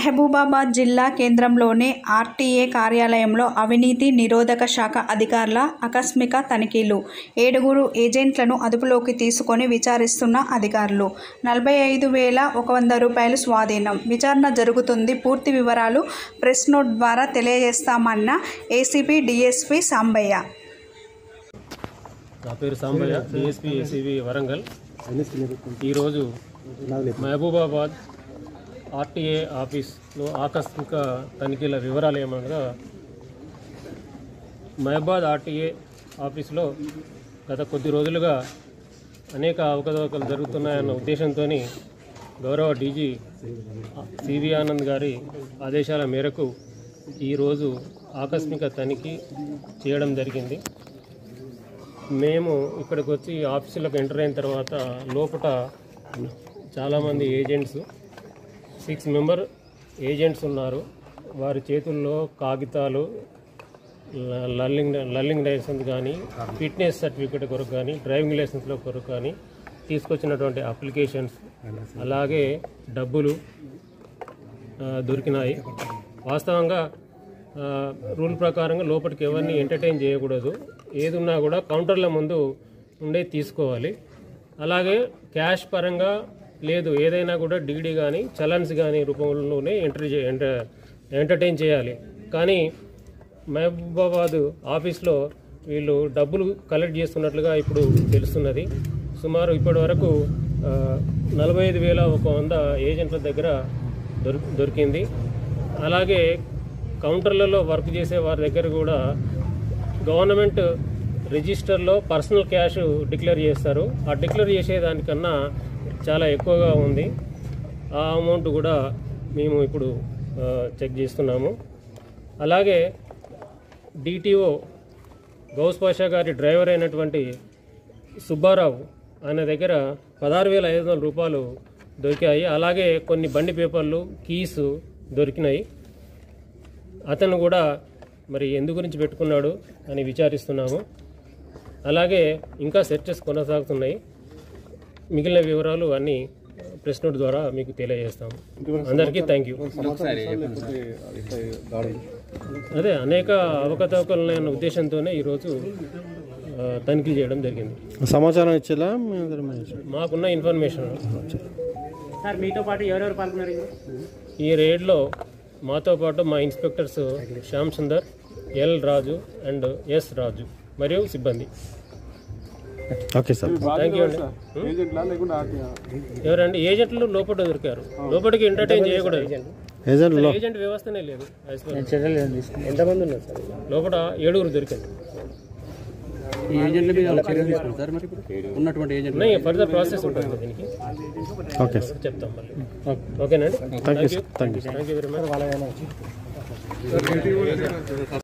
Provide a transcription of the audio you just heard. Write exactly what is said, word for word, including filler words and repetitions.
మహబూబాబాద్ జిల్లా కేంద్రంలోని ఆర్టీఏ కార్యాలయంలో అవినీతి నిరోధక శాఖ అధికారుల ఆకస్మిక తనిఖీలు. ఏడుగురు ఏజెంట్లను అదుపులోకి తీసుకొని విచారిస్తున్న అధికారులు. నలభై ఐదు వేల ఒక వంద రూపాయలు స్వాధీనం. విచారణ జరుగుతుంది. పూర్తి వివరాలు ప్రెస్ నోట్ ద్వారా తెలియజేస్తామన్న ఏసీపీ డీఎస్పీ సాంబయ్య. నా పేరు సాంబయ్య, డీఎస్పీ ఏసీబీ వరంగల్. ఈరోజు మహబూబాబాద్ ఆర్టీఏ ఆఫీస్లో ఆకస్మిక తనిఖీల వివరాలు ఏమనగా, మహబూబాబాద్ ఆర్టీఏ ఆఫీస్లో గత కొద్ది రోజులుగా అనేక అవకతవకలు జరుగుతున్నాయన్న ఉద్దేశంతో గౌరవ డీజీ సివి ఆనంద్ గారి ఆదేశాల మేరకు ఈరోజు ఆకస్మిక తనిఖీ చేయడం జరిగింది. మేము ఇక్కడికి వచ్చి ఆఫీసులకు ఎంటర్ అయిన తర్వాత లోపల చాలామంది ఏజెంట్స్ సిక్స్ మెంబర్ ఏజెంట్స్ ఉన్నారు. వారి చేతుల్లో కాగితాలు, లర్నింగ్ లర్నింగ్ లైసెన్స్ కానీ, ఫిట్నెస్ సర్టిఫికేట్ కొరకు కానీ, డ్రైవింగ్ లైసెన్స్లో కొరకు కానీ తీసుకొచ్చినటువంటి అప్లికేషన్స్, అలాగే డబ్బులు దొరికినాయి. వాస్తవంగా రూల్ ప్రకారంగా లోపలికి ఎవరిని ఎంటర్టైన్ చేయకూడదు. ఏదున్నా కూడా కౌంటర్ల ముందు ఉండే తీసుకోవాలి. అలాగే క్యాష్ పరంగా లేదు, ఏదైనా కూడా డీడీ కానీ చలన్స్ కానీ రూపంలోనే ఎంట్రీ ఎంటర్టైన్ చేయాలి. కానీ మహబూబాబాద్ ఆఫీస్లో వీళ్ళు డబ్బులు కలెక్ట్ చేస్తున్నట్లుగా ఇప్పుడు తెలుస్తున్నది. సుమారు ఇప్పటి వరకు నలభై ఐదు వేల ఒక వంద ఏజెంట్ల దగ్గర దొరి దొరికింది అలాగే కౌంటర్లలో వర్క్ చేసే వారి దగ్గర కూడా గవర్నమెంట్ రిజిస్టర్లో పర్సనల్ క్యాష్ డిక్లేర్ చేస్తారు. ఆ డిక్లేర్ చేసేదానికన్నా చాలా ఎక్కువగా ఉంది. ఆ అమౌంట్ కూడా మేము ఇప్పుడు చెక్ చేస్తున్నాము. అలాగే డిటిఓ గౌస్ పాషా గారి డ్రైవర్ అయినటువంటి సుబ్బారావు ఆయన దగ్గర పదహారు వేల ఐదు వందల రూపాయలు దొరికాయి. అలాగే కొన్ని బండి పేపర్లు, కీసు దొరికినాయి. అతను కూడా మరి ఎందు గురించి పెట్టుకున్నాడు అని విచారిస్తున్నాము. అలాగే ఇంకా సెర్చెస్ కొనసాగుతున్నాయి. మిగిలిన వివరాలు అన్నీ ప్రెస్ నోట్ ద్వారా మీకు తెలియజేస్తాము. అందరికీ థ్యాంక్ యూ. అదే అనేక అవకతవకలున్న ఉద్దేశంతోనే ఈరోజు తనిఖీ చేయడం జరిగింది. సమాచారం ఇచ్చేలా మాకున్న ఇన్ఫర్మేషన్. సార్ మీతో పాటు ఎవరెవరు పాల్గొన్నారు ఈ రేడ్లో? మాతో పాటు మా inspectors Shyam Sundar, L Raju and S Raju మరియు సిబ్బంది. ఓకే సార్, థ్యాంక్ యూ అండి. ఎవరండి? ఏజెంట్లు లోపల దొరికారు. లోపలికి ఎంటర్టైన్ చేయకూడదు. ఏజెంట్ వ్యవస్థనే లేదు. ఎంతమంది ఉన్నారు సార్ లోపల? ఏడుగురు దొరికారు. ఫర్దర్ ప్రాసెస్ ఉంటుంది దీనికి. ఓకే చెప్తాం మళ్ళీ. ఓకేనండి. Thank you thank you very much.